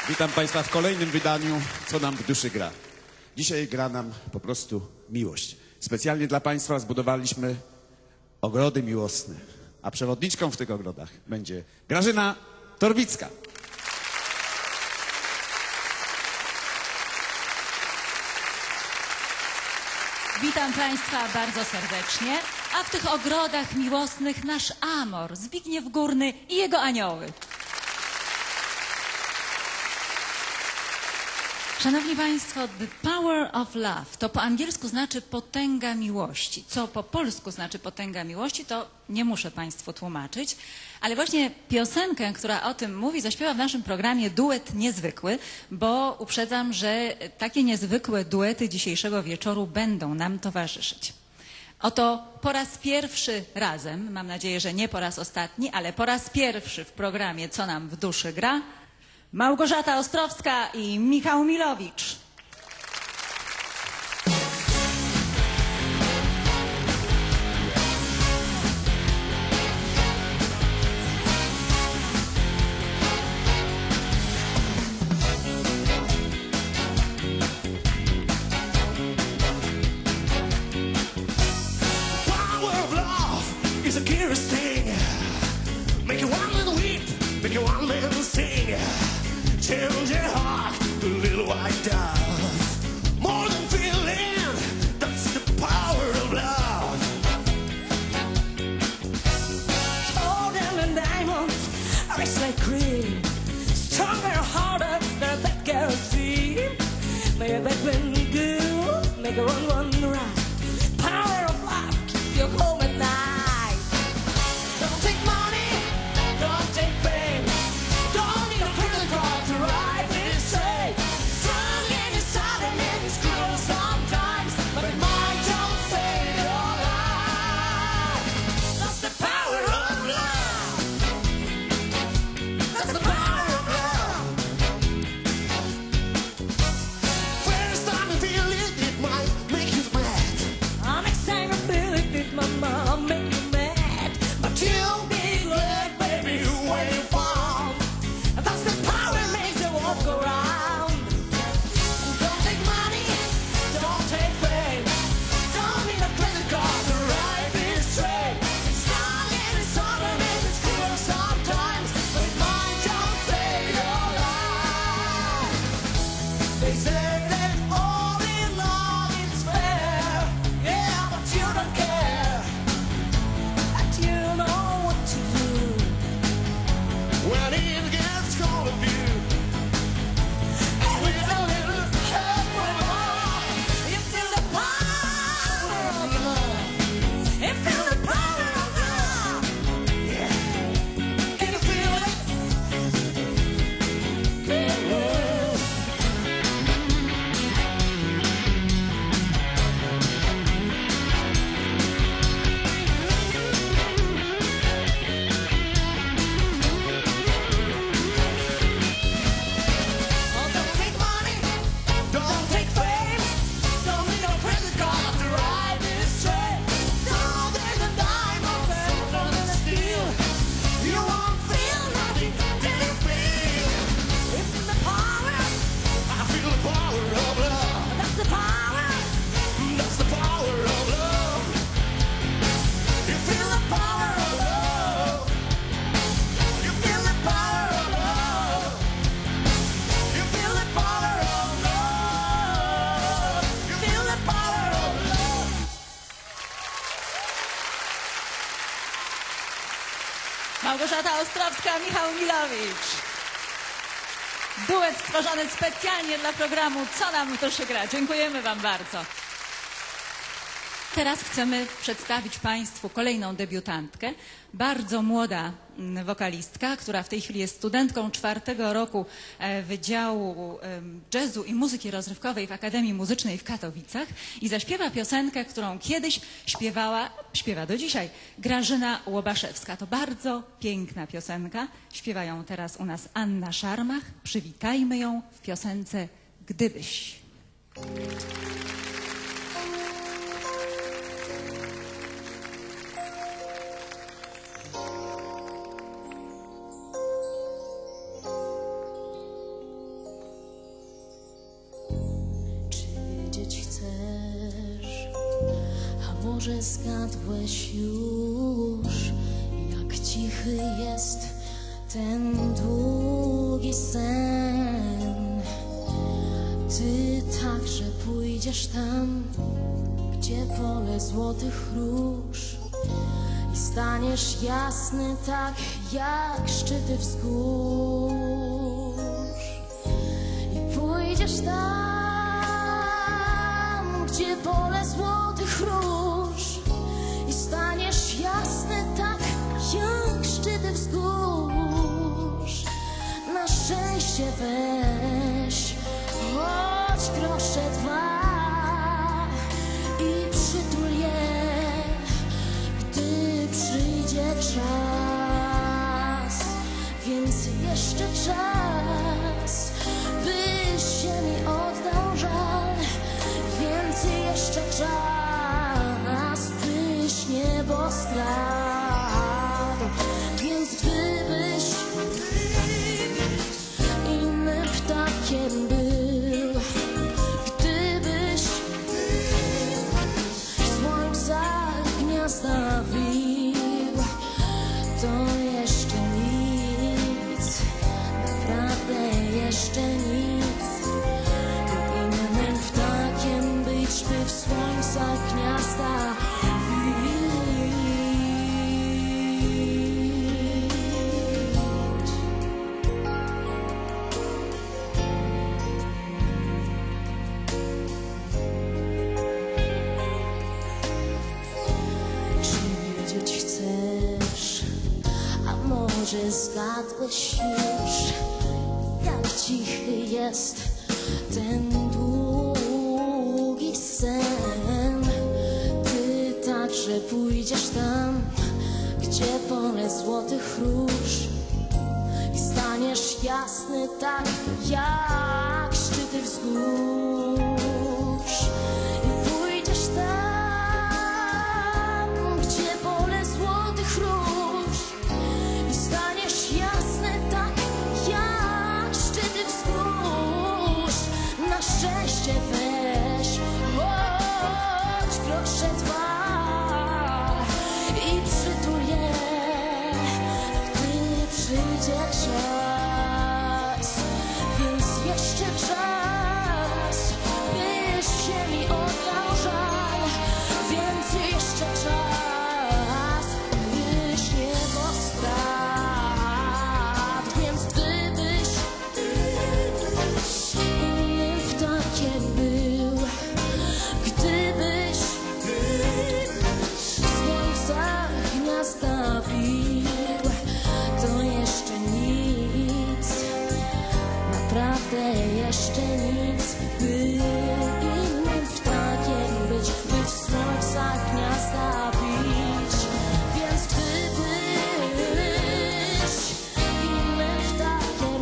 Witam Państwa w kolejnym wydaniu Co nam w duszy gra. Dzisiaj gra nam po prostu miłość. Specjalnie dla Państwa zbudowaliśmy ogrody miłosne, a przewodniczką w tych ogrodach będzie Grażyna Torbicka. Witam Państwa bardzo serdecznie, a w tych ogrodach miłosnych nasz Amor, Zbigniew Górny i jego anioły. Szanowni Państwo, the power of love to po angielsku znaczy potęga miłości. Co po polsku znaczy potęga miłości, to nie muszę Państwu tłumaczyć, ale właśnie piosenkę, która o tym mówi, zaśpiewa w naszym programie duet niezwykły, bo uprzedzam, że takie niezwykłe duety dzisiejszego wieczoru będą nam towarzyszyć. Oto po raz pierwszy razem, mam nadzieję, że nie po raz ostatni, ale po raz pierwszy w programie Co nam w duszy gra, Małgorzata Ostrowska i Michał Milowicz. Power of love is a curious thing. Make you one man weep, make you one man sing. Change your heart to a little white dove. More than feeling, that's the power of love. More than the diamonds, ice like cream. Stronger, harder than that girl's dream. Make a bad man good, make a run right. Power of love, keep you home at night. Don't take money, don't take fame. Don't need a credit card to ride this train. Strong and it's silent and it's cruel sometimes, but it might just save your life. That's the power of love. That's the power of love. First time you feel it, it might make you mad. Next time you feel it, it might make you mad. But you'll be glad, baby, when you fall. That's the power that makes the world go round. Don't take money, don't take fame. Don't need a credit card to ride this train. It's strong and it's solid and it's cruel sometimes, but it might just save your life. They say that all in love is fair, yeah, but you don't care. That you know what to do when it gets cold of you. And with a little help from above, you feel the power of love. You feel the power of love. Yeah. Can you feel it? Feel it. Oh, don't take money, don't take fame, don't need no credit card to ride this train. Don't take the diamonds and the steel. You won't feel nothing till you feel. It's the power. I feel the power of love. That's the power. That's the power of love. You feel the power of love. You feel the power of love. You feel the power of love. You feel the power of love. Małgorzata Ostrowska, Michał Milowicz. Duet stworzony specjalnie dla programu Co nam w duszy gra. Dziękujemy Wam bardzo. Teraz chcemy przedstawić Państwu kolejną debiutantkę. Bardzo młoda wokalistka, która w tej chwili jest studentką 4. roku Wydziału Jazzu i Muzyki Rozrywkowej w Akademii Muzycznej w Katowicach i zaśpiewa piosenkę, którą kiedyś śpiewa do dzisiaj, Grażyna Łobaszewska. To bardzo piękna piosenka. Śpiewa ją teraz u nas Anna Szarmach. Przywitajmy ją w piosence Gdybyś. Może zgadłeś już, jak cichy jest ten długi sen. Ty także pójdziesz tam, gdzie pole złotych róż, i staniesz jasny tak jak szczyty wzgórz. I pójdziesz tam, gdzie pole złotych róż, i staniesz jasny tak jak szczyty wzgórz. Na szczęście weź choć grosze dwa i przytul je, gdy przyjdzie czas. Więc jeszcze czas, byś się mi oddał żal. Więc jeszcze czas, byś niebo skradł. Więc gdybyś innym ptakiem był, gdybyś słońca gniazda wił, to jeszcze nic, naprawdę jeszcze nic. Innym ptakiem być, by w słońca gniazda może zgadłeś już, jak cichy jest ten długi sen. Ty także pójdziesz tam, gdzie pole złotych róż, i staniesz jasny tak jak szczyty wzgórz. I pójdziesz tam, gdzie pole złotych róż, i staniesz jasny tak jak szczyty wzgórz. Na szczęście weź choć grosze dwa i przytul je, gdy przyjdzie czas. Więc jeszcze czas, byś się mi oddał żal. Więc jeszcze czas, byś niebo skradł. Więc gdybyś innym ptakiem był, gdybyś słońca gniazda bił, to jeszcze nic, naprawdę jeszcze nic. By innym ptakiem być, by w słońca gniazda bić. Więc gdybyś innym ptakiem,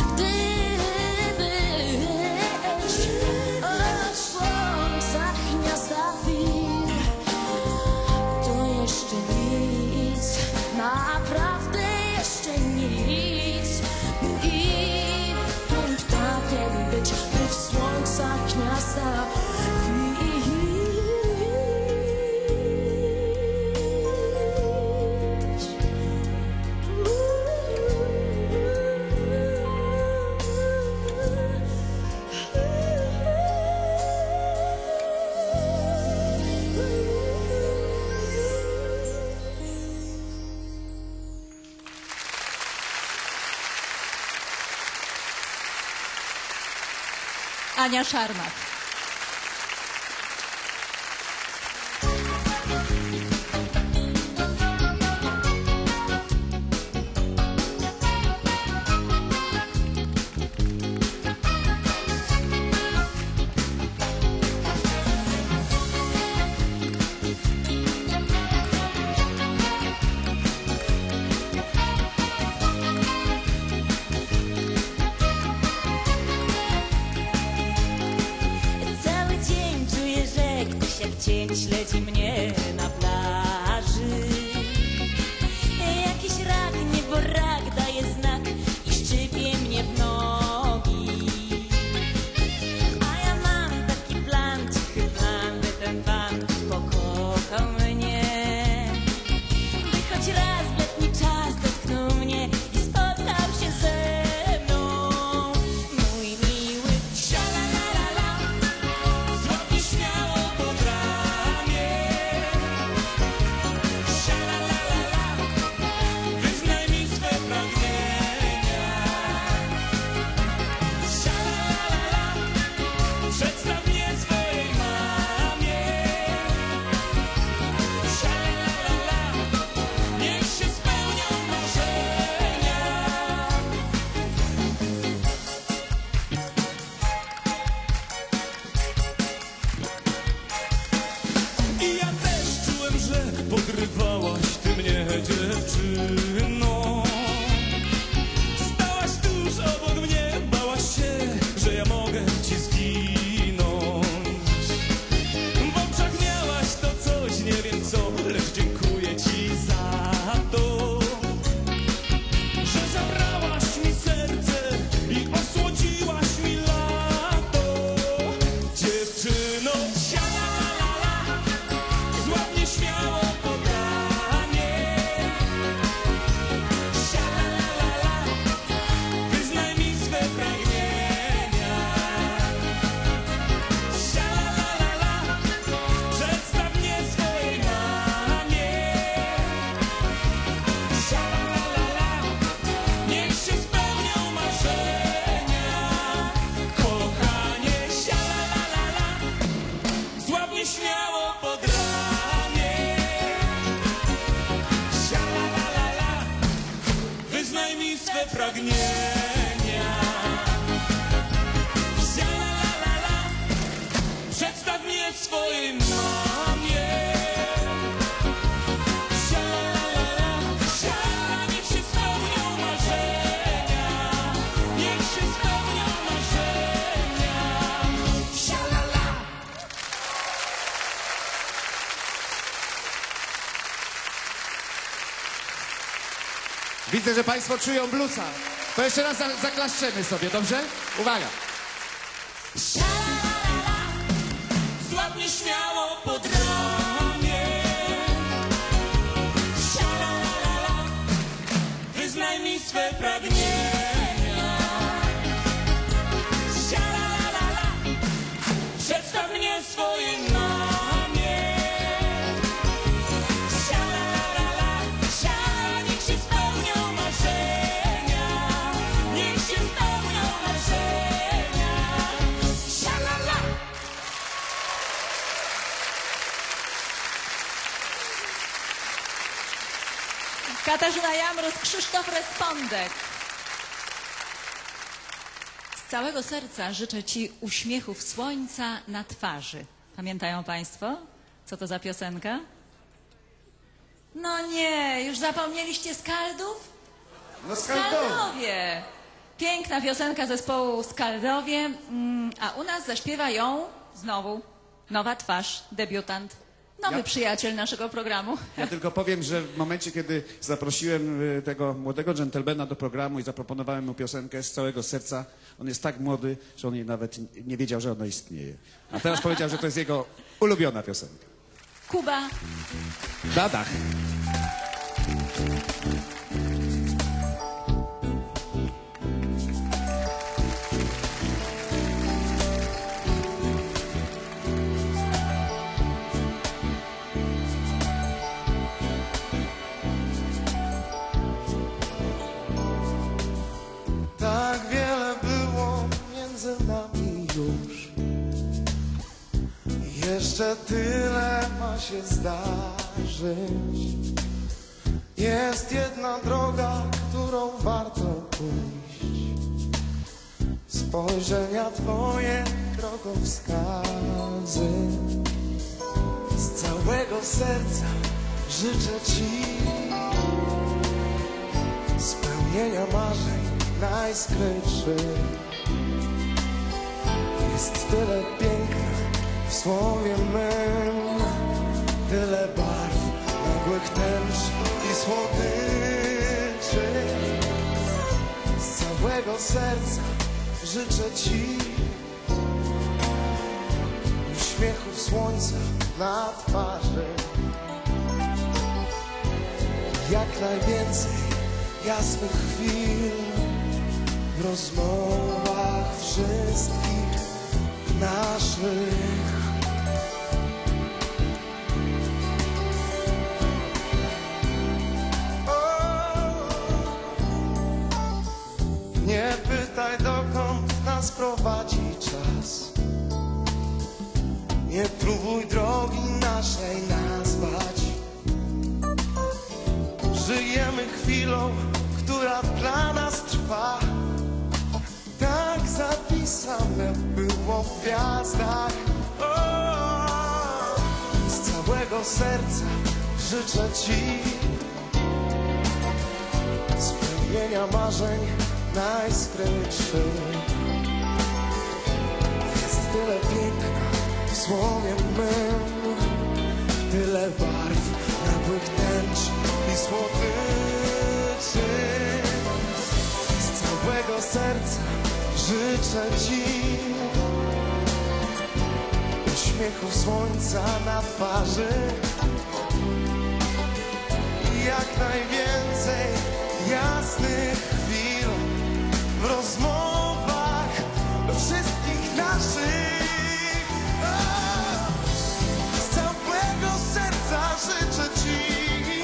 gdybyś od słońca gniazda bił, to jeszcze nic, naprawdę jeszcze nic. By innym ptakiem być, by w słońca gniazda Ania Szarmat. podrywałaś ty mnie, dziewczyno. Stałaś tuż obok mnie, bałaś się, że ja mogę ci zginąć. W oczach miałaś to coś, nie wiem co, lecz dziękuję ci za to, że zabrałaś mi serce i osłodziłaś mi lato. Dziewczyno, sialalala, złap mnie śmiało pod ramię. Sialalala, wyznaj mi swe pragnienia. Sialalala, przedstaw mnie swojej mamie. Sialalala, niech się spełnią marzenia. Kochanie, sialalala, złap mnie śmiało pod ramię. Sialalala, wyznaj mi swe pragnienia. Sialalala, przedstaw mnie swojej mamie. Sialalala, siala, niech się spełnią marzenia. Niech się spełnią marzenia. Sialala. Widzę, że państwo czują bluesa. To jeszcze raz zaklaszczemy sobie, dobrze? Uwaga. Złap mnie śmiało pod ramię. Sialalala, wyznaj mi swe pragnienia. Sialalala, przedstaw mnie swojej mamie. Sialalala, siala, niech się spełnią marzenia. Niech się spełnią marzenia. Sialala. Katarzyna Jamrus, Krzysztof Respondek. Z całego serca życzę ci uśmiechów słońca na twarzy. Pamiętają państwo, co to za piosenka? No nie, już zapomnieliście Skaldów? No Skaldowie. Piękna piosenka zespołu Skaldowie, a u nas zaśpiewa ją znowu nowa twarz, debiutant, nowy przyjaciel naszego programu. Ja tylko powiem, że w momencie, kiedy zaprosiłem tego młodego dżentelmena do programu i zaproponowałem mu piosenkę z całego serca, on jest tak młody, że on nawet nie wiedział, że ona istnieje. A teraz powiedział, że to jest jego ulubiona piosenka. Kuba. Dadach. Tak wiele było między nami już. Jeszcze tyle ma się zdarzyć. Jest jedna droga, którą warto pójść. Spojrzenia twoje drogowskazy. Z całego serca życzę ci spełnienia marzeń najskrytszych. Jest tyle piękna w słowie mym, tyle barw, nagłych tęcz i słodyczy. Z całego serca życzę ci uśmiechów słońca na twarzy. Jak najwięcej jasnych chwil w rozmowach wszystkich naszych. Nie pytaj, dokąd nas prowadzi czas. Nie próbuj drogi naszej nazwać. Żyjemy chwilą, która dla nas trwa. Tak zapisane było w gwiazdach. Z całego serca życzę ci spełnienia marzeń najskrytszych. Jest tyle piękna w słowie mym, tyle barw, nagłych tęcz i słodyczy. Z całego serca życzę ci uśmiechu słońca na twarzy i jak najwięcej jasnych chwil w rozmowach wszystkich naszych. Z całego serca życzę ci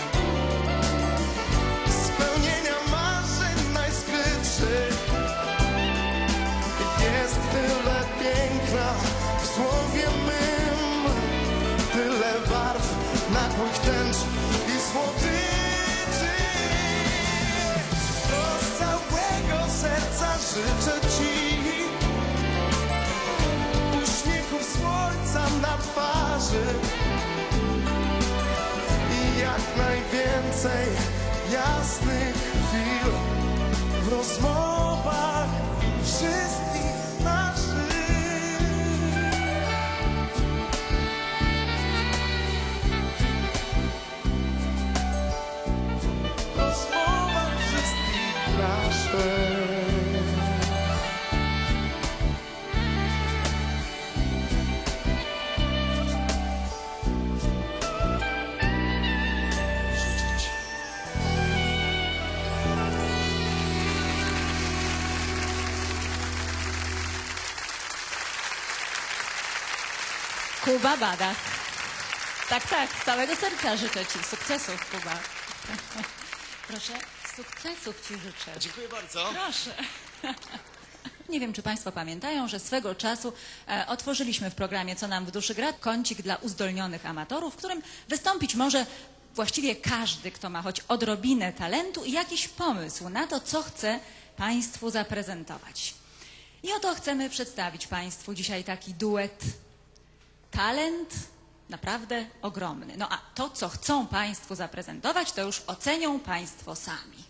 spełnienia marzeń najskrytszych. Jest tyle piękna w słowie mym, tyle barw, nagłych tęcz i słodyczy. Z całego serca życzę ci uśmiechów słońca na twarzy i jak najwięcej jasnych chwil w rozmowach wszystkich naszych. W rozmowach wszystkich naszych. Życzę ci. Kuba Badach. Tak, tak, z całego serca życzę ci sukcesów, Kuba. Proszę, sukcesów ci życzę. Dziękuję bardzo. Proszę. Nie wiem, czy Państwo pamiętają, że swego czasu otworzyliśmy w programie Co nam w duszy gra kącik dla uzdolnionych amatorów, w którym wystąpić może właściwie każdy, kto ma choć odrobinę talentu i jakiś pomysł na to, co chce Państwu zaprezentować. I oto chcemy przedstawić Państwu dzisiaj taki duet. Talent naprawdę ogromny. No a to, co chcą Państwu zaprezentować, to już ocenią Państwo sami.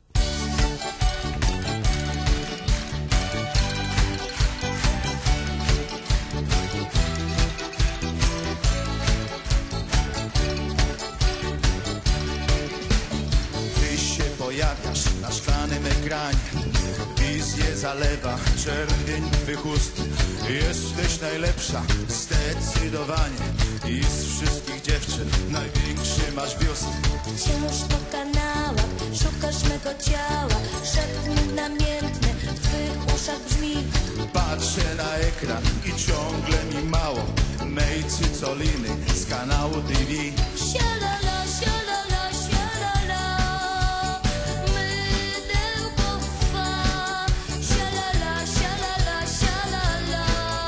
Ty się pojawiasz na szklanym ekranie, wizję zalewa czerwień twych ust. Jesteś najlepsza, zdecydowanie, i z wszystkich dziewczyn największy masz biust. Wciąż po kanałach szukasz mego ciała, szepty namiętne w twych uszach brzmi. Patrzę na ekran i ciągle mi mało mej cycoliny z kanału TV. Sialala, sialala, sialala, mydełko fa. Sialala, sialala, sialala,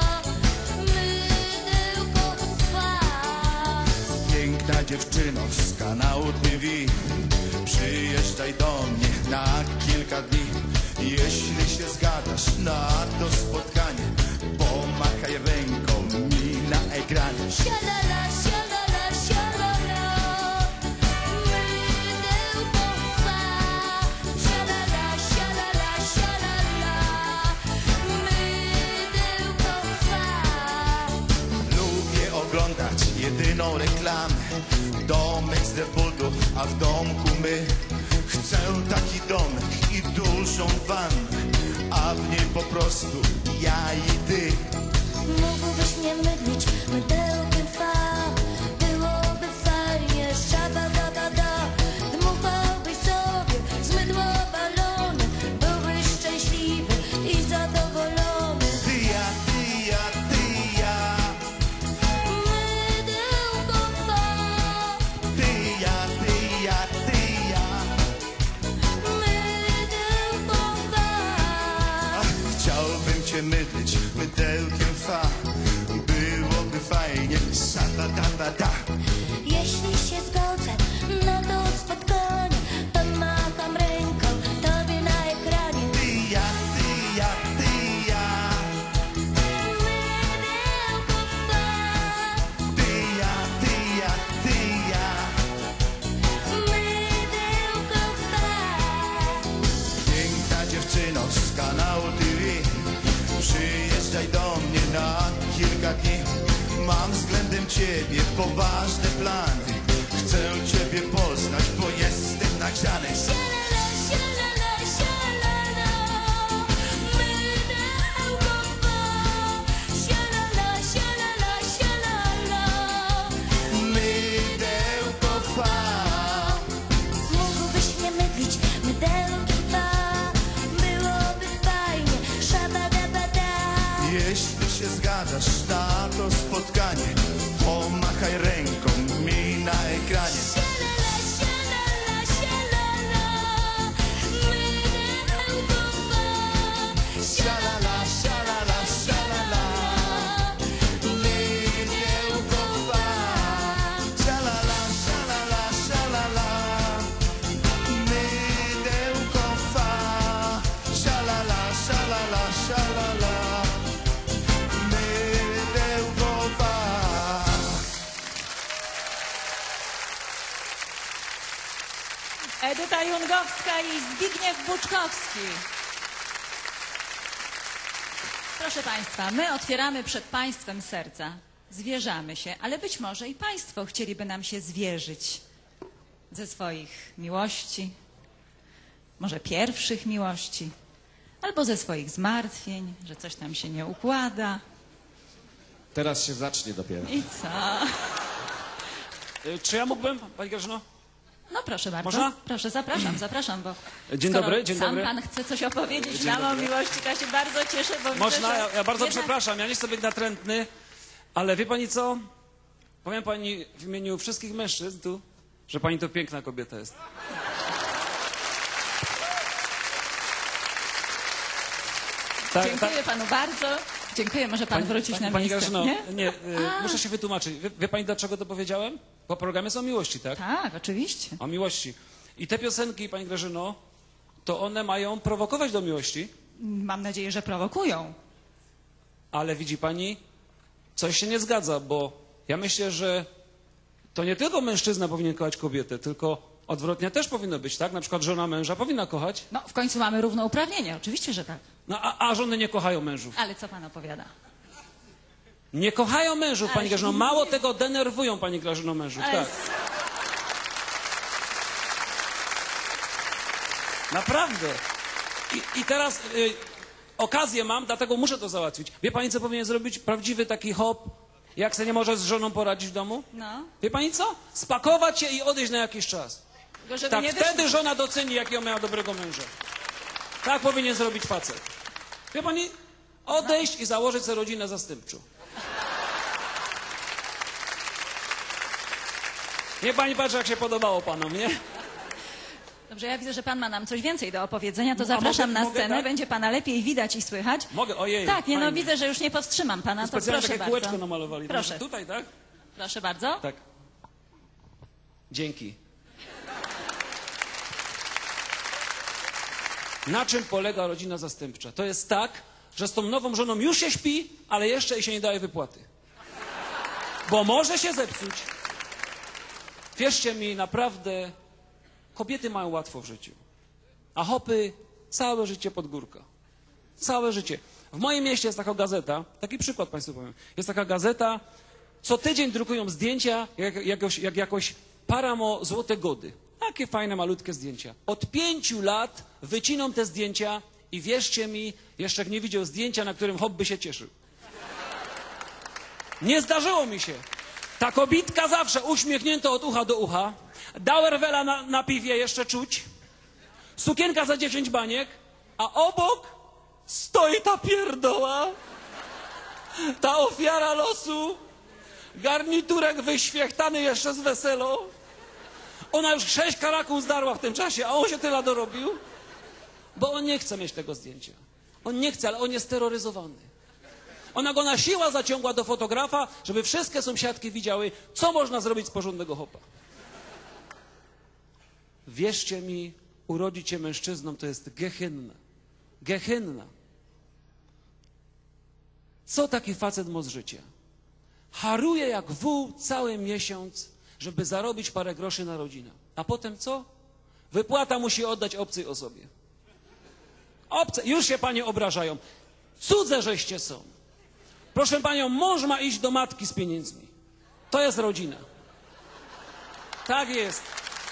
mydełko fa. Piękna dziewczyno z kanału TV, przyjeżdżaj do mnie na kilka dni. Jeśli się zgadzasz na to spotkanie, pomachaj ręką mi na ekranie. Sialala, sialala, sialala, mydełko fa. Sialala, sialala, sialala, mydełko fa. Lubię oglądać jedyną reklamę, domek z debutu, a w domku my. Chcę taki domek i dużą wannę, a w niej po prostu ja i ty. Mógłbyś mnie mydlić mydełkiem fa. Byłoby fajnie, szabadabada. Dmuchałbyś sobie z mydła balony. Byłbyś szczęśliwy i zadowolony. Ty ja, ty ja, ty ja. Mydełko fa. Ty ja, ty ja, ty ja. Mydełko fa. Ach, chciałbym cię mydlić mydełkiem fa. Byłoby fajnie, ciebie poważne plany. Chcę ciebie poznać, bo jestem nagrzany. Sialala, sialala, sialala, mydełko dwa. Sialala, sialala, sialala. Mydełko fa. Mógłbyś mnie mydlić, mydełki dwa. Byłoby fajnie, szabadabada. Jeśli się zgadzasz na to spotkanie, pomachaj ręką mi na ekranie. Sialala, sialala, sialala, mydełko dwa. Sialala, sialala, sialala, mydełko fa. Sialala, sialala, sialala, mydełko fa. Sialala, sialala, sialala, mydełko fa. Edyta Jungowska i Zbigniew Buczkowski. Proszę Państwa, my otwieramy przed Państwem serca, zwierzamy się, ale być może i Państwo chcieliby nam się zwierzyć ze swoich miłości, może pierwszych miłości, albo ze swoich zmartwień, że coś tam się nie układa. Teraz się zacznie dopiero. I co? Czy ja mógłbym, pani Grażyno? No proszę bardzo. Można? Proszę, zapraszam, bo Dzień skoro dobry, dzień sam dobry. Pan chce coś opowiedzieć Dzień nam o dobry. miłości, to ja się bardzo cieszę, bo Można? widzę, że Ja bardzo jednak... przepraszam, ja nie chcę być natrętny, ale wie pani co? Powiem pani w imieniu wszystkich mężczyzn tu, że pani to piękna kobieta jest. Tak, Dziękuję Panu bardzo. Dziękuję, może Pan wrócić na Pani miejsce. Grażyno, Nie? muszę się wytłumaczyć. Wie pani, dlaczego to powiedziałem? Bo program jest o miłości, tak? Tak, oczywiście. O miłości. I te piosenki, pani Grażyno, to one mają prowokować do miłości, Mam nadzieję, że prowokują. ale widzi pani, coś się nie zgadza, bo ja myślę, że to nie tylko mężczyzna powinien kochać kobietę, tylko odwrotnie też powinno być, tak? Na przykład żona męża powinna kochać, No, w końcu mamy równouprawnienie, oczywiście, że tak. no a żony nie kochają mężów. Ale co Pan opowiada? Nie kochają mężów, pani Ale Grażyno. się Mało tego, denerwują pani Grażyno mężów, Ale tak. Naprawdę. I teraz okazję mam, dlatego muszę to załatwić. Wie pani, co powinien zrobić prawdziwy taki hop, jak se nie może z żoną poradzić w domu? No, Wie pani co? Spakować się i odejść na jakiś czas. tylko żeby Tak, nie wtedy wyszło. żona doceni, jakiego miała dobrego męża. Tak powinien zrobić facet. Wie pani? Odejść i założyć sobie rodzinę zastępczą. Niech pani patrzy, jak się podobało panom, nie? Dobrze, ja widzę, że Pan ma nam coś więcej do opowiedzenia, to A zapraszam mogę- na mogę, scenę, tak? będzie Pana lepiej widać i słychać. Mogę? Ojej, Tak, nie no, fajnie. widzę, że już nie powstrzymam Pana, to Specjalnie proszę takie kółeczko bardzo. namalowali. Proszę, Tutaj, tak? proszę bardzo. Tak. Dzięki. Na czym polega rodzina zastępcza? To jest tak, że z tą nową żoną już się śpi, ale jeszcze jej się nie daje wypłaty. Bo może się zepsuć. Wierzcie mi, naprawdę, kobiety mają łatwo w życiu. A chłopy całe życie pod górka. Całe życie. W moim mieście jest taka gazeta, taki przykład Państwu powiem. Jest taka gazeta, co tydzień drukują zdjęcia, jak jakoś paramo złote gody. Takie fajne, malutkie zdjęcia. Od 5 lat wyciną te zdjęcia i wierzcie mi, jeszcze nie widział zdjęcia, na którym chłop by się cieszył. Nie zdarzyło mi się. Ta kobitka zawsze uśmiechnięta od ucha do ucha, Dauerwella na piwie jeszcze czuć, sukienka za 10 baniek, a obok stoi ta pierdoła, ta ofiara losu, garniturek wyświechtany jeszcze z weselo. Ona już 6 karaków zdarła w tym czasie, a on się tyle dorobił, bo on nie chce mieć tego zdjęcia. On nie chce, ale on jest terroryzowany. Ona go na siłę zaciągła do fotografa, żeby wszystkie sąsiadki widziały, co można zrobić z porządnego chłopa. Wierzcie mi, urodzić się mężczyzną to jest gehynna. Gehynna. Co taki facet ma z życia? Haruje jak wół cały miesiąc, żeby zarobić parę groszy na rodzinę. A potem co? Wypłata musi oddać obcej osobie. Obce, już się panie obrażają. Cudze żeście są. Proszę panią, mąż ma iść do matki z pieniędzmi. To jest rodzina. Tak jest.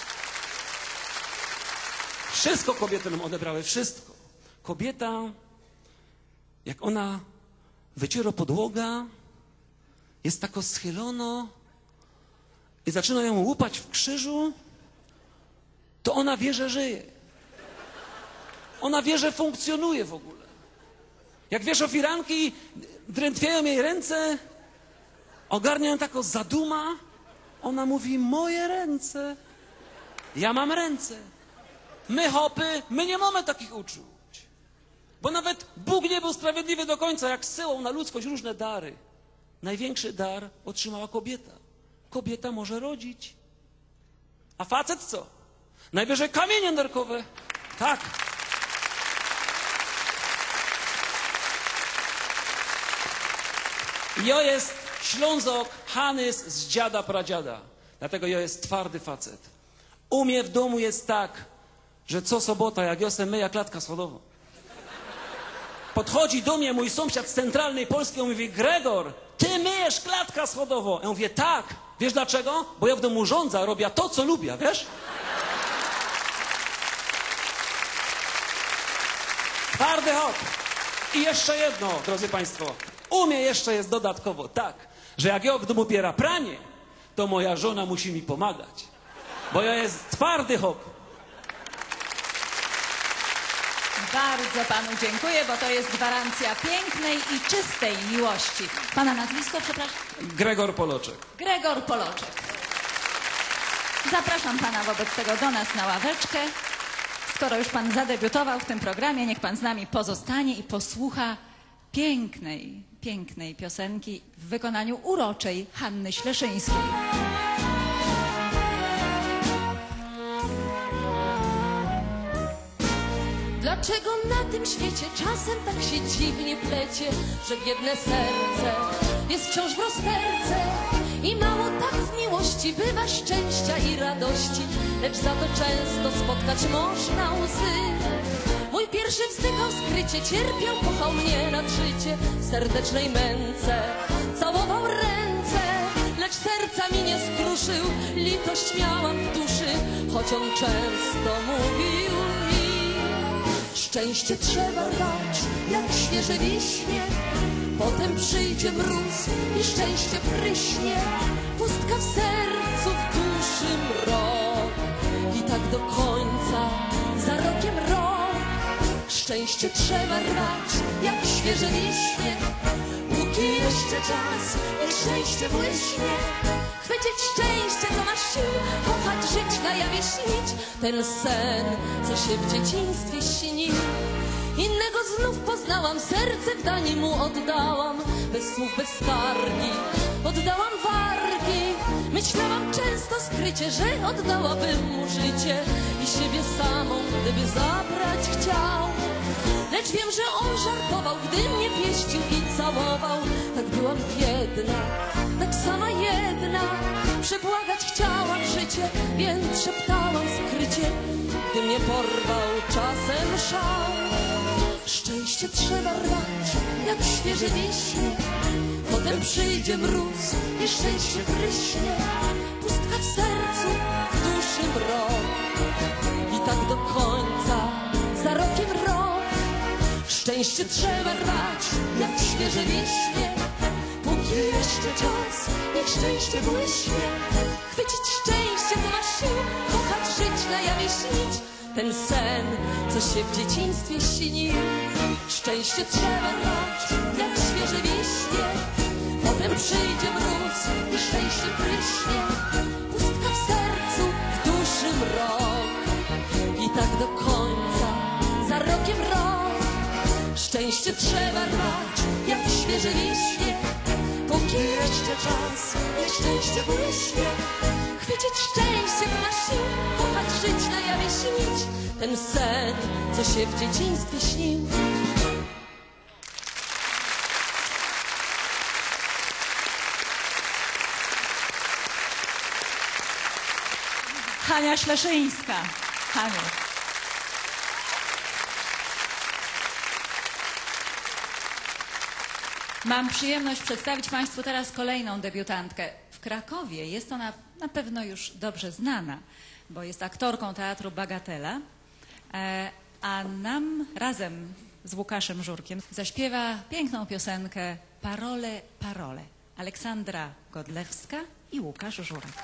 Wszystko kobiety nam odebrały, wszystko. Kobieta, jak ona wyciera podłoga, jest tako schylono i zaczyna ją łupać w krzyżu, to ona wie, że żyje. Ona wie, że funkcjonuje w ogóle. Jak wiesz, firanki drętwieją jej ręce, ogarnia ją taka zaduma, ona mówi, moje ręce, ja mam ręce. My hopy, my nie mamy takich uczuć. Bo nawet Bóg nie był sprawiedliwy do końca, jak zsyłał na ludzkość różne dary. Największy dar otrzymała kobieta. Kobieta może rodzić. A facet co? Najwyżej kamienie nerkowe. Tak. Jo jest Ślązok, Hanys z dziada pradziada. Dlatego jo jest twardy facet. U mnie w domu jest tak, że co sobota, jak josem myja klatka schodową. Podchodzi do mnie mój sąsiad z centralnej Polski i mówi, Gregor, ty myjesz klatkę schodową. Ja mówię, tak. Wiesz dlaczego? Bo ja w domu rządza, robię to, co lubię, wiesz? Twardy hop. I jeszcze jedno, drodzy Państwo. U mnie jeszcze jest dodatkowo tak, że jak ja w domu biera pranie, to moja żona musi mi pomagać. Bo ja jest twardy hop. Bardzo panu dziękuję, bo to jest gwarancja pięknej i czystej miłości. Pana nazwisko, przepraszam? Gregor Poloczek. Gregor Poloczek. Zapraszam pana wobec tego do nas na ławeczkę. Skoro już pan zadebiutował w tym programie, niech pan z nami pozostanie i posłucha pięknej, pięknej piosenki w wykonaniu uroczej Hanny Śleszyńskiej. Dlaczego na tym świecie czasem tak się dziwnie plecie, że biedne serce jest wciąż w rozterce i mało tak w miłości bywa szczęścia i radości, lecz za to często spotkać można łzy. Mój pierwszy wzdychał skrycie, cierpiał, kochał mnie nad życie, w serdecznej męce całował ręce, lecz serca mi nie skruszył, litość miałam w duszy, choć on często mówił mi. Szczęście trzeba rwać, jak świeże wiśnie, potem przyjdzie mróz i szczęście pryśnie, pustka w sercu, w duszy mrok i tak do końca, za rokiem rok. Szczęście trzeba rwać, jak świeże wiśnie, póki jeszcze czas i szczęście błyśnie. Chwycić szczęście, co ma sił, kochać, żyć, na jawie śnić, ten sen, co się w dzieciństwie śni. Innego znów poznałam, serce w dani mu oddałam, bez słów, bez skargi, oddałam wargi. Myślałam często skrycie, że oddałabym mu życie i siebie samą, gdyby zabrać chciał. Lecz wiem, że on żartował, gdy mnie pieścił i całował. Tak byłam biedna, tak sama jedna, przebłagać chciałam życie, więc szeptałam skrycie, gdy mnie porwał czasem szał. Szczęście trzeba rwać, jak świeże wiśnie, potem przyjdzie mróz i szczęście pryśnie, pustka w sercu, w duszy mrok i tak do końca, za rokiem rok. Szczęście trzeba rwać, jak świeże wiśnie, póki jeszcze czas, niech szczęście błyśnie. Chwycić szczęście, co ma sił, kochać, żyć, na jawie śnić, ten sen, co się w dzieciństwie śni. Szczęście trzeba rwać, jak świeże wiśnie, potem przyjdzie mróz i szczęście pryśnie, pustka w sercu, w duszy mrok i tak do końca, za rokiem rok. Szczęście trzeba rwać, jak świeże wiśnie, póki jeszcze czas, niech szczęście błyśnie. Chwycić szczęście, co ma sił, kochać, żyć, na jawie śnić, ten sen, co się w dzieciństwie śnił. Hania Śleszyńska. Haniu. Mam przyjemność przedstawić Państwu teraz kolejną debiutantkę. W Krakowie jest ona na pewno już dobrze znana, bo jest aktorką teatru Bagatela, a nam razem z Łukaszem Żurkiem zaśpiewa piękną piosenkę Parole, parole. Aleksandra Godlewska i Łukasz Żurek.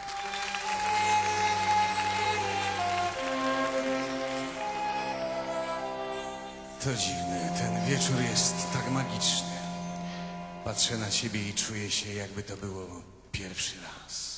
To dziwne, ten wieczór jest tak magiczny. Patrzę na ciebie i czuję się, jakby to było pierwszy raz.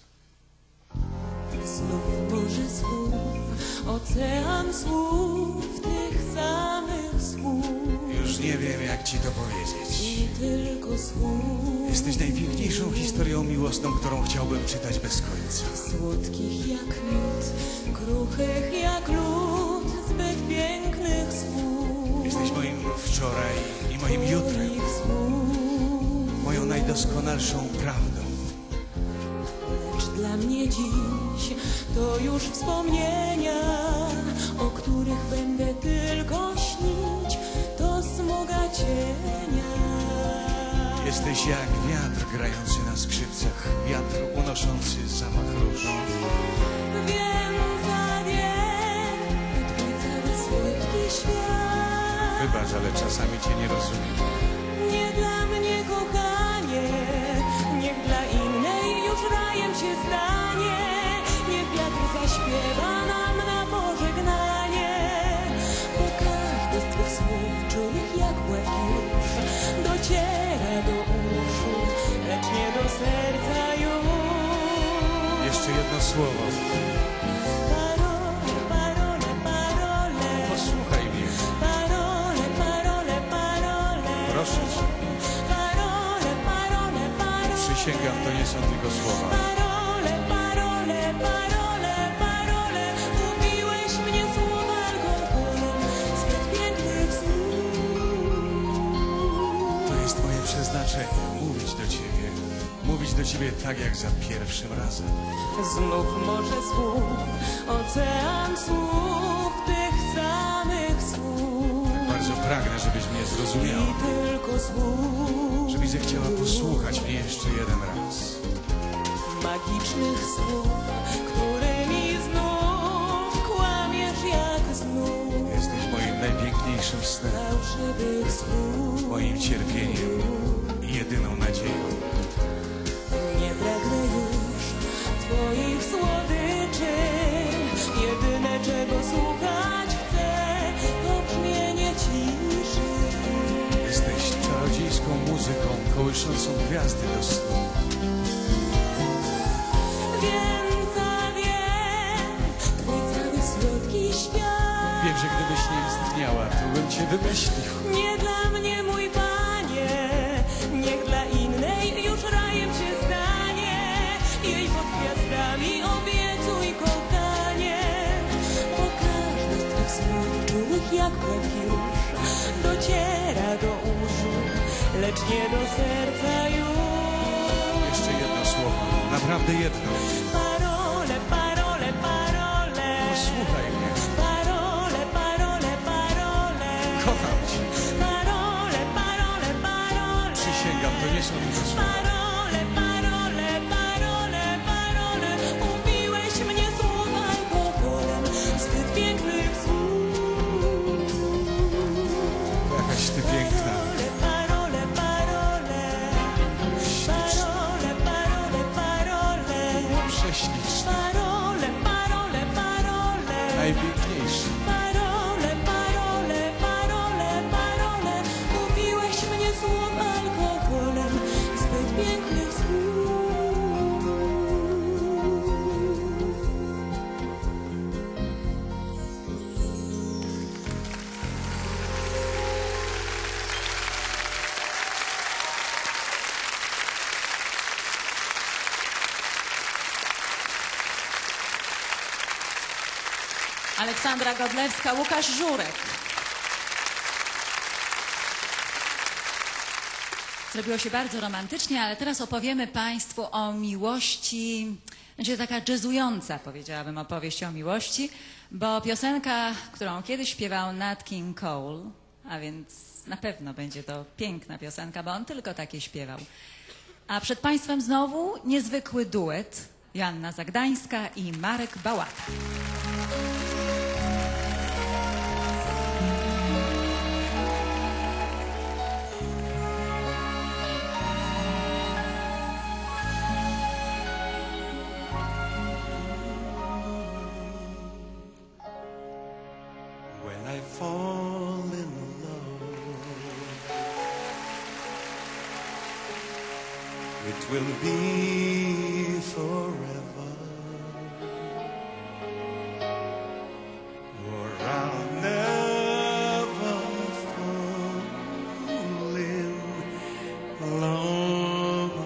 Znów morze słów, ocean słów, tych samych słów Już nie wiem, jak ci to powiedzieć. i tylko słów Jesteś najpiękniejszą historią miłosną, którą chciałbym czytać bez końca. słodkich jak miód, kruchych jak lód, zbyt pięknych słów. Jesteś moim wczoraj i moim jutrem, Twoich słów, moją najdoskonalszą prawdą. lecz dla mnie dziś to już wspomnienia, o których będę tylko śnić, to smuga cienia. Jesteś jak wiatr grający na skrzypcach, wiatr unoszący zapach róż. Wiem za wiem, twój cały słodki świat. Wybacz, ale czasami cię nie rozumiem. Nie dla mnie kochanie, niech dla innej już rajem się stanie. Niech wiatr zaśpiewa nam na pożegnanie, bo każde z twych słów czułych jak gładki róż dociera do uszu, lecz nie do serca już. Jeszcze jedno słowo. Parole, parole, parole. Posłuchaj mnie. Parole, parole, parole. Proszę cię. Parole, parole, parole. Przysięgam, to nie są tylko słowa. Parole, parole, parole, parole. Ubiłeś mnie słów alkoholem, zbyt pięknych słów. To jest moje przeznaczenie. Mówić do ciebie. Mówić do ciebie tak, jak za pierwszym razem. Znów morze słów, ocean słów, tych samych słów. Bardzo pragnę, żebyś mnie zrozumiała. I tylko słów. Żebyś zechciała posłuchać mnie jeszcze jeden raz. Magicznych słów, którymi znów kłamiesz jak znów. Jesteś moim najpiękniejszym snem, Fałszywych słów. moim cierpieniem i jedyną nadzieją. Nie pragnę już twoich słodyczy. Jedyne czego słuchać chcę, to brzmienie ciszy. Jesteś czarodziejską muzyką, kołyszącą gwiazdy do snu. Więc a wiem, twój cały słodki świat. Wiem, że gdybyś nie istniała, to bym cię wymyślił. Nie dla mnie, mój panie, niech dla innej już rajem się stanie. Jej pod gwiazdami obiecuj kochanie, bo każdy z twych słów czułych jak kropki róż dociera do uszu, lecz nie do serca już. Jeszcze jedno słowo, naprawdę jedno. Parole, parole, parole. Posłuchaj mnie. Parole, parole, parole. Kocham cię. Parole, parole, parole. Przysięgam, to nie są tylko słowa. Parole, parole, parole, parole. Ubiłeś mnie słów alkoholem, zbyt pięknych słów. Jakaś ty piękna. Parole, parole, parole. Parole, parole, parole. Prześliczna. Parole, parole, parole. Najpiękniejsza. Parole, parole, parole, parole. Ubiłeś mnie słów alkoholem, zbyt pięknych słów. Aleksandra Godlewska, Łukasz Żurek. Zrobiło się bardzo romantycznie, ale teraz opowiemy Państwu o miłości, będzie taka jazzująca, powiedziałabym, opowieść o miłości, bo piosenka, którą kiedyś śpiewał Nat King Cole, a więc na pewno będzie to piękna piosenka, bo on tylko takie śpiewał. A przed Państwem znowu niezwykły duet. Joanna Zagdańska i Marek Bałata. When I fall in love, it will be forever, or I'll never fall in love.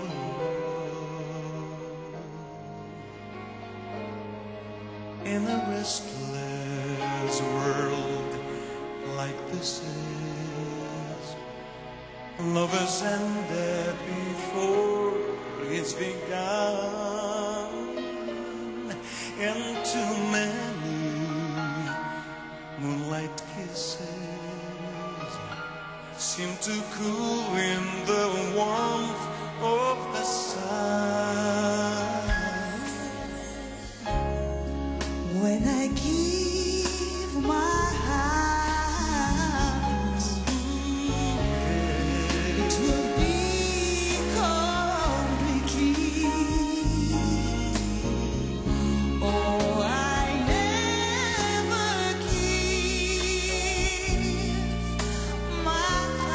In a restless world like this is, lovers ended before it's begun, and too many moonlight kisses seem to cool in the warmth of the sun. When I give my heart, it will be completely. Oh, I never give my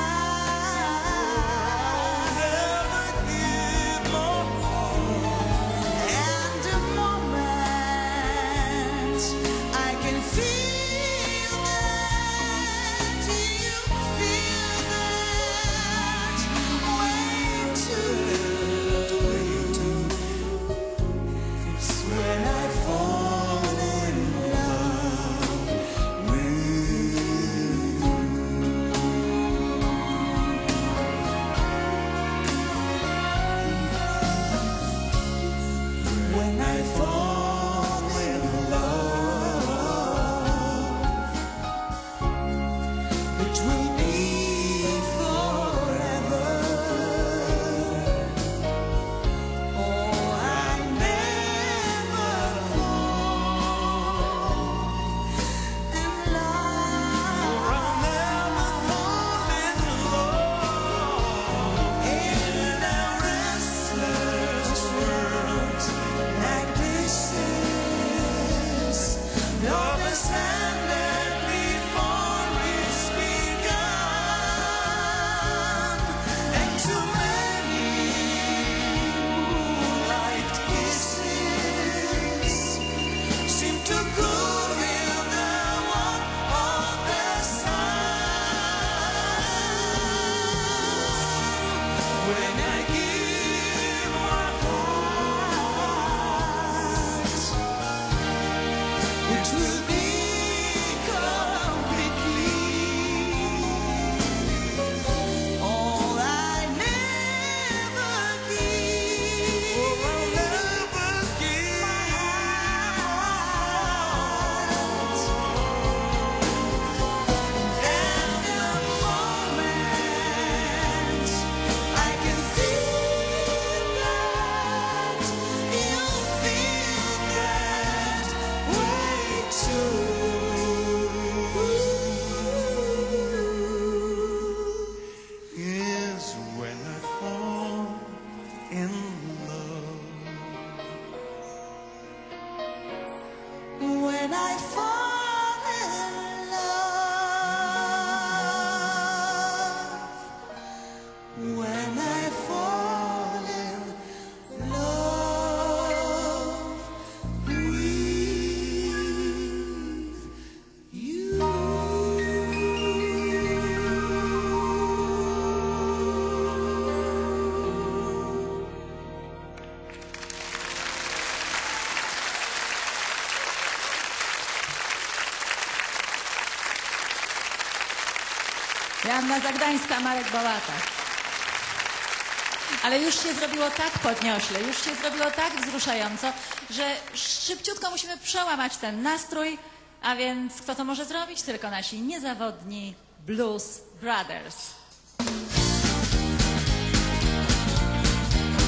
heart, never give my heart, and the moment I can feel that you feel that way too. It's when I fall in love with you. When I fall in love, it will be forever. Oh, I never fall in love. I'll never fall in love in a restless world like this is. Lovers ended before it's begun, and too many moonlight kisses seem to cool in the warmth of the sun. When I give my heart, it will be completely. All I never give, I'll never give my heart. And the moment I can feel that you feel that way too, is when I fall in love. When I fall in love. When I fall in love with you. Joanna Zagdańska, Marek Bałata. Ale już się zrobiło tak podniośle, już się zrobiło tak wzruszająco, że szybciutko musimy przełamać ten nastrój, a więc kto to może zrobić? Tylko nasi niezawodni Blues Brothers.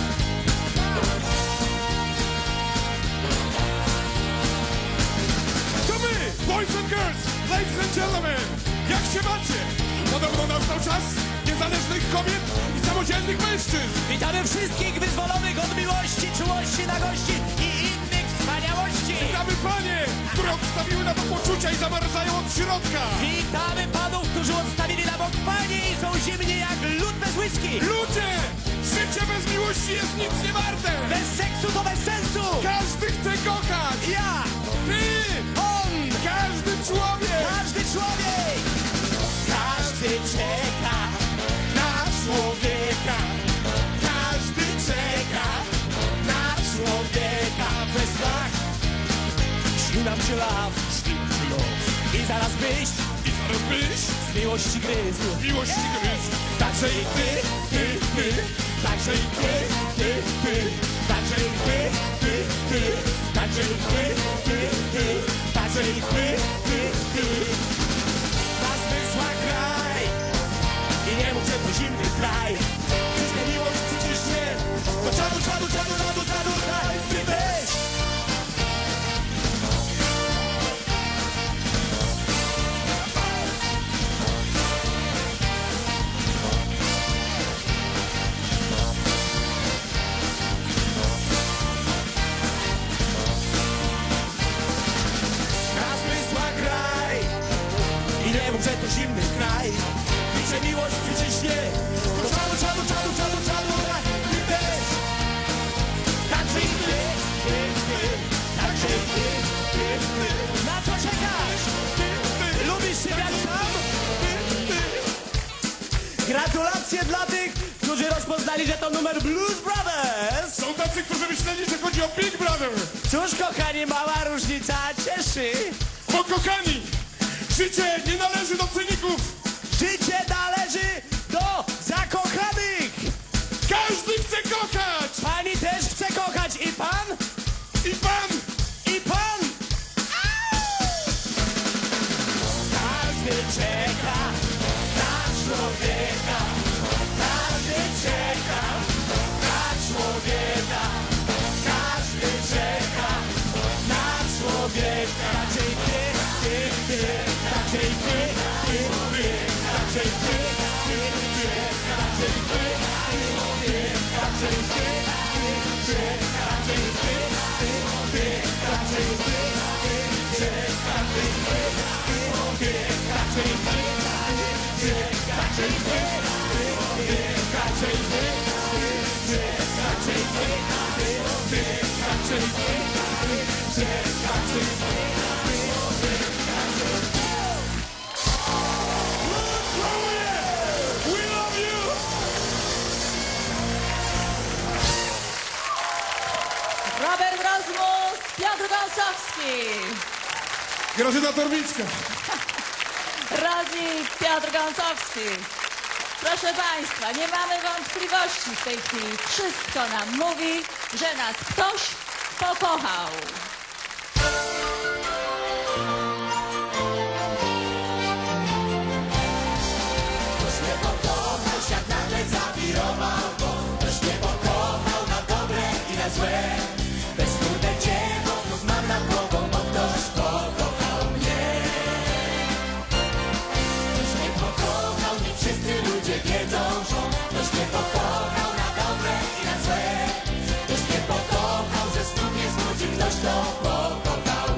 Ladies and gentlemen, jak się macie? Podobno nastał czas niezależnych kobiet i samodzielnych mężczyzn. Witamy wszystkich wyzwolonych od miłości, czułości, nagości i innych wspaniałości. Witamy panie, które odstawiły na to poczucia i zamarzają od środka. Witamy panów, którzy odstawili na bok panie i są zimni jak lód bez whisky. Ludzie, życie bez miłości jest nic nie warte. Bez seksu to bez sensu. Każdy chce kochać. Ja, Ty, on, każdy człowiek. każdy człowiek. Każdy czeka na człowieka. Każdy czeka Na człowieka bez lag. Śni nam się love. I zaraz byś i zaraz byś z miłości gryzł. z miłości gryzł. Także i ty, także i ty, także i ty, także i ty, także i ty. Na zmysłach kraj i nie mów, że to zimny kraj. Czyste miłość przecież nie, to czadu, kraj. Ty weź. Na zmysłach kraj i nie mów, że to zimny kraj. Wiecie, miłość przecież nie, to czadu, kraj. Ty też. Także i ty, także i ty. Na co czekasz? Lubisz się jak sam? Gratulacje dla tych, którzy rozpoznali, że to numer Blues Brothers. Są tacy, którzy myśleli, że chodzi o Big Brother. Cóż, kochani, mała różnica cieszy. Bo kochani, życie nie należy do cyników. Życie należy do zakochanych. Każdy chce kochać. Pani też chce kochać. I pan? I pan. I pan? Każdy czeka na człowieka. Każdy czeka na człowieka. Każdy czeka na człowieka. Raczej ty, raczej ty, raczej ty, raczej ty, raczej We love you. Robert Rozmus, Piotr Gąsowski. Grażyna Tormicka. Rozi, Piotr Gąsowski. Proszę Państwa, nie mamy wątpliwości w tej chwili. Wszystko nam mówi, że nas ktoś pokochał. Ktoś mnie pokochał, świat nagle zawirował. Ktoś mnie pokochał na dobre i na złe. Bez trudne dzieło znów mam nad głową, bo ktoś pokochał mnie. Ktoś mnie pokochał, nie wszyscy ludzie wiedzą. Ktoś mnie pokochał na dobre i na złe. Ktoś mnie pokochał, ze snu mnie zbudził. Ktoś to pokochał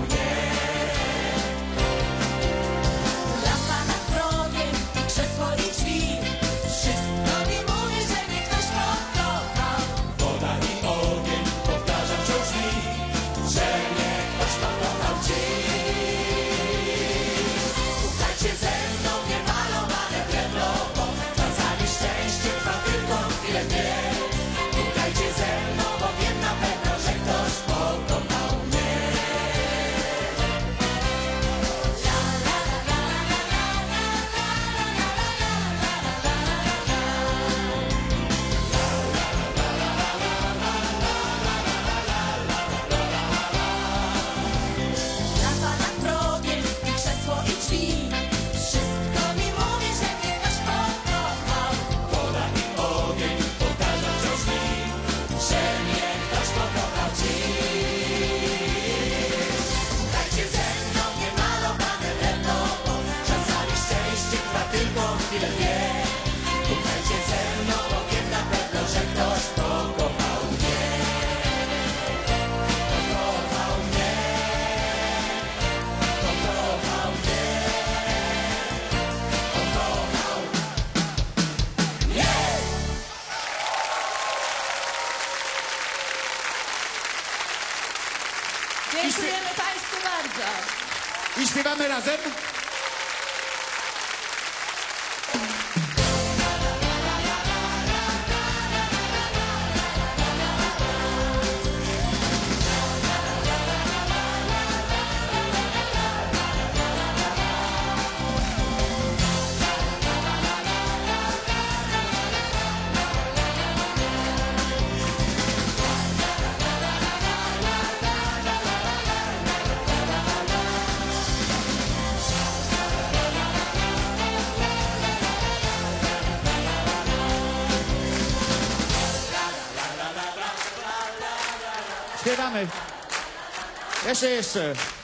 I śpiewamy razem. Śpiewamy. Jeszcze.